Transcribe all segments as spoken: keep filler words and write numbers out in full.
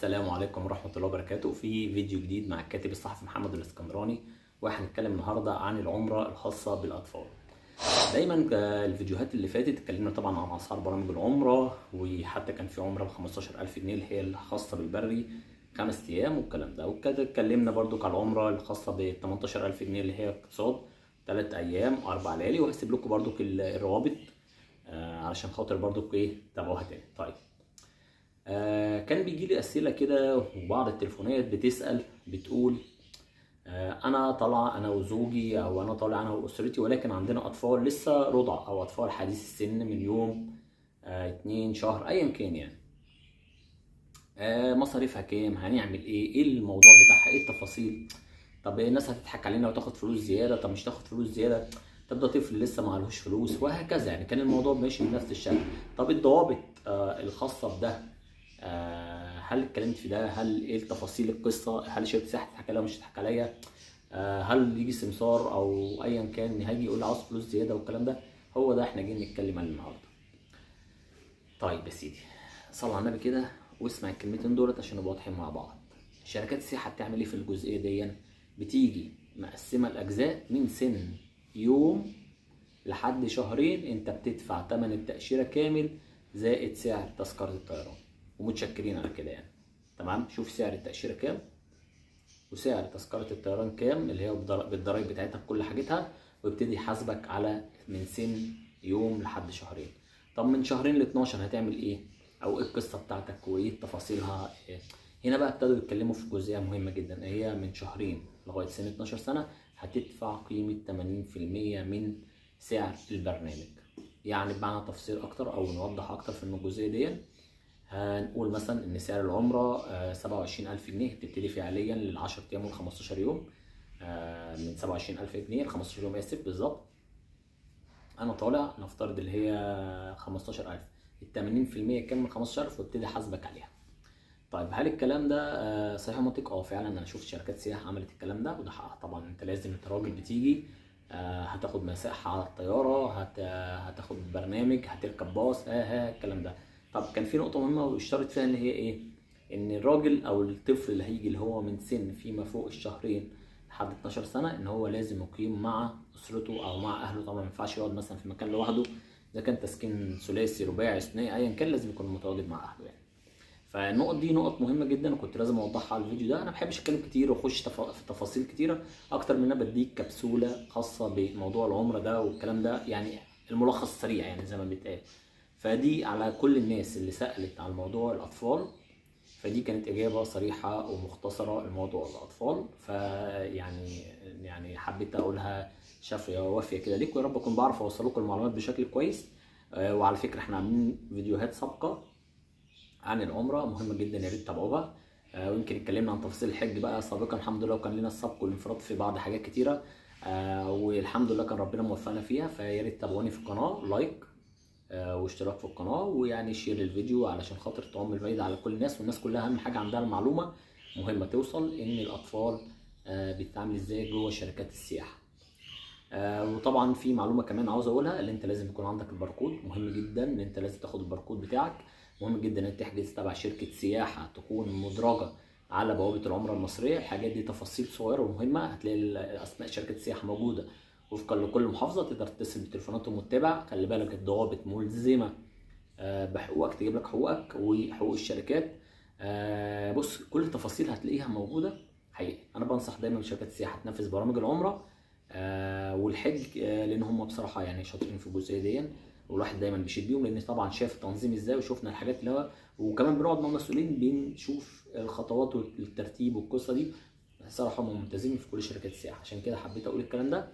السلام عليكم ورحمة الله وبركاته. في فيديو جديد مع الكاتب الصحفي محمد الاسكندراني، وهنتكلم النهارده عن العمرة الخاصة بالأطفال. دايما الفيديوهات اللي فاتت اتكلمنا طبعا عن أسعار برامج العمرة، وحتى كان في عمرة ب خمستاشر ألف جنيه اللي هي الخاصة بالبري خمس أيام والكلام ده، وكده اتكلمنا برضو على العمرة الخاصة ب تمنتاشر ألف جنيه اللي هي اقتصاد ثلاث أيام أربع ليالي، وهسيب لكم برضو الروابط آه علشان خاطر برضو إيه تتابعوها تاني. طيب آه كان بيجي لي اسئله كده وبعض التليفونات بتسال بتقول آه انا طالعه انا وزوجي او انا طالع انا واسرتي، ولكن عندنا اطفال لسه رضع او اطفال حديث السن من يوم آه اتنين شهر ايا كان، يعني آه مصاريفها كام، هنعمل ايه، ايه الموضوع بتاعها، ايه التفاصيل. طب الناس هتضحك علينا وتاخد فلوس زياده، طب مش تاخد فلوس زياده، طب ده طفل لسه معلهوش فلوس، وهكذا. يعني كان الموضوع ماشي بنفس الشكل. طب الضوابط آه الخاصه بده، آه هل اتكلمت في ده؟ هل ايه التفاصيل القصه؟ هل شركه سياحه تضحك عليا ومش تضحك عليا؟ آه هل يجي سمسار او ايا كان هيجي يقول لي عاوز فلوس زياده والكلام ده؟ هو ده احنا جايين نتكلم عنه النهارده. طيب يا سيدي، صلى على النبي كده واسمع الكلمتين دولت عشان نبقى واضحين مع بعض. شركات السياحه بتعمل ايه في الجزئيه دي؟ بتيجي مقسمه الاجزاء من سن يوم لحد شهرين. انت بتدفع ثمن التاشيره كامل زائد سعر تذكره الطيران، ومتشكرين على كده يعني. تمام، شوف سعر التاشيره كام وسعر تذكره الطيران كام اللي هي بالضرايب بتاعتها بكل حاجتها، ويبتدي يحاسبك على من سن يوم لحد شهرين. طب من شهرين ل اتناشر هتعمل ايه؟ او ايه القصه بتاعتك وايه تفاصيلها؟ إيه؟ هنا بقى ابتدوا يتكلموا في جزئيه مهمه جدا، هي من شهرين لغايه سن اتناشر سنه هتدفع قيمه تمانين في المية من سعر البرنامج. يعني بمعنى تفصيل اكتر او نوضح اكتر في الجزئيه دي، هنقول مثلا ان سعر العمره سبعة وعشرين ألف جنيه، بتبتدي فعليا لل عشرة ايام وال خمستاشر يوم من سبعة وعشرين ألف جنيه ل خمستاشر يوم، اسف بالظبط. انا طالع نفترض اللي هي خمستاشر ألف، ال تمانين في المية كام من خمستاشر ألف وابتدي احاسبك عليها. طيب هل الكلام ده صحيح ومنطقي؟ اه فعلا انا شفت شركات سياحه عملت الكلام ده وده حقها طبعا. انت لازم، انت راجل بتيجي هتاخد مساحه على الطياره، هت... هتاخد برنامج، هتركب باص، ها ها الكلام ده. طب كان في نقطه مهمه واشترط فيها اللي هي ايه؟ ان الراجل او الطفل اللي هيجي اللي هو من سن فيما فوق الشهرين لحد اتناشر سنه، ان هو لازم يقيم مع اسرته او مع اهله. طبعا ما ينفعش يقعد مثلا في مكان لوحده، اذا كان تسكين ثلاثي رباعي ثنائي ايا كان لازم يكون متواجد مع اهله يعني. فالنقط دي نقط مهمه جدا وكنت لازم اوضحها على الفيديو ده. انا ما بحبش اتكلم كتير واخش في تفاصيل كتيره اكتر من انا بديك كبسوله خاصه بموضوع العمره ده والكلام ده، يعني الملخص سريع يعني زي ما بيتقال. فدي على كل الناس اللي سالت عن موضوع الاطفال، فدي كانت اجابه صريحه ومختصره لموضوع الاطفال. فيعني يعني حبيت اقولها شافيه ووافيه كده ليك، ويا رب اكون بعرف اوصل لكم المعلومات بشكل كويس. وعلى فكره احنا عاملين فيديوهات سابقه عن العمره مهمه جدا، يا ريت تتابعوها. آه ويمكن اتكلمنا عن تفاصيل الحج بقى سابقا الحمد لله، وكان لنا السبق والانفراد في بعض حاجات كتيره، آه والحمد لله كان ربنا موفقنا فيها. فيا ريت تتابعوني في القناه، لايك آه واشتراك في القناه، ويعني شير الفيديو علشان خاطر تعم الفايده على كل الناس. والناس كلها اهم حاجه عندها المعلومه مهمه توصل، ان الاطفال آه بتتعامل ازاي جوه شركات السياحه. آه وطبعا في معلومه كمان عاوز اقولها، اللي انت لازم يكون عندك الباركود. مهم جدا ان انت لازم تاخد الباركود بتاعك. مهم جدا ان انت تحجز تبع شركه سياحه تكون مدرجه على بوابه العمره المصريه. الحاجات دي تفاصيل صغيره ومهمه، هتلاقي اسماء شركه السياحه موجوده وفقا لكل محافظه، تقدر تتصل بتليفوناتهم وتتابع. خلي بالك الضوابط ملزمه آه بحقوقك، تجيب لك حقوقك وحقوق الشركات. آه بص كل التفاصيل هتلاقيها موجوده حقيقي. انا بنصح دايما شركات السياحه تنفذ برامج العمره آه والحج، آه لان هم بصراحه يعني شاطرين في الجزئيه دي، والواحد دايما بيشيد بيهم لان طبعا شاف التنظيم ازاي وشفنا الحاجات اللي هو، وكمان بنقعد مع المسؤولين بنشوف الخطوات والترتيب والقصه دي. صراحه هم ممتازين في كل شركات السياحه، عشان كده حبيت اقول الكلام ده.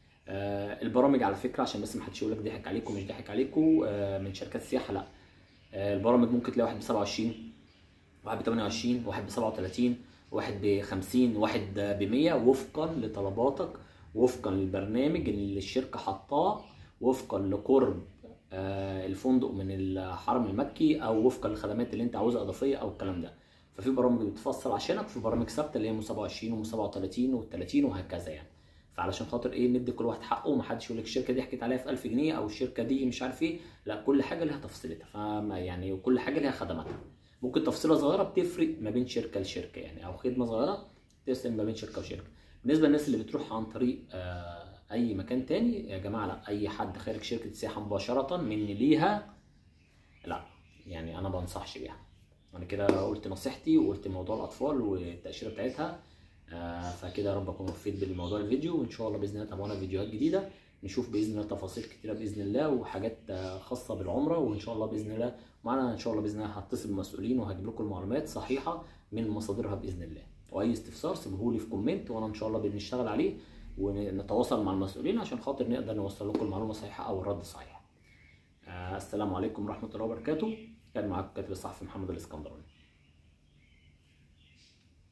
آه البرامج على فكره عشان بس ما حدش يقول لك ضحك عليكم، مش ضحك عليكم آه من شركات السياحه، لا. آه البرامج ممكن تلاقي واحد ب سبعة وعشرين، واحد ب تمانية وعشرين، واحد ب سبعة وتلاتين، واحد ب خمسين، واحد ب مية، وفقا لطلباتك، وفقا للبرنامج اللي الشركه حطاه، وفقا لقرب الفندق من الحرم المكي، او وفقا للخدمات اللي انت عاوزها اضافيه او الكلام ده. ففي برامج بتفصل عشانك، وفي برامج ثابته اللي هي سبعة وعشرين و سبعة وتلاتين و تلاتين وهكذا يعني. فعلشان خاطر ايه ندي كل واحد حقه، ومحدش يقول لك الشركه دي حكيت عليها في ألف جنيه او الشركه دي مش عارف ايه، لا كل حاجه ليها تفصيلتها. فما يعني وكل حاجه ليها خدماتها. ممكن تفصيله صغيره بتفرق ما بين شركه لشركه يعني، او خدمه صغيره تفصل ما بين شركه وشركه. بالنسبه للناس اللي بتروح عن طريق آه اي مكان تاني يا جماعه، لا، اي حد خارج شركه السياحه مباشره مني ليها لا، يعني انا ما بنصحش بيها. انا كده قلت نصيحتي وقلت موضوع الاطفال والتاشيره بتاعتها. آه فكده يا رب اكون وفيت بالموضوع الفيديو، وان شاء الله باذن الله تابعونا فيديوهات جديده، نشوف باذن الله تفاصيل كتيره باذن الله وحاجات آه خاصه بالعمره. وان شاء الله باذن الله معانا ان شاء الله باذن الله هتصل بالمسؤولين وهجيب لكم المعلومات صحيحه من مصادرها باذن الله. واي استفسار سيبوه لي في كومنت، وانا ان شاء الله بنشتغل عليه ونتواصل مع المسؤولين عشان خاطر نقدر نوصل لكم المعلومه صحيحه او الرد صحيح. آه السلام عليكم ورحمه الله وبركاته. كان معاكم كاتب الصحفي محمد الاسكندراني.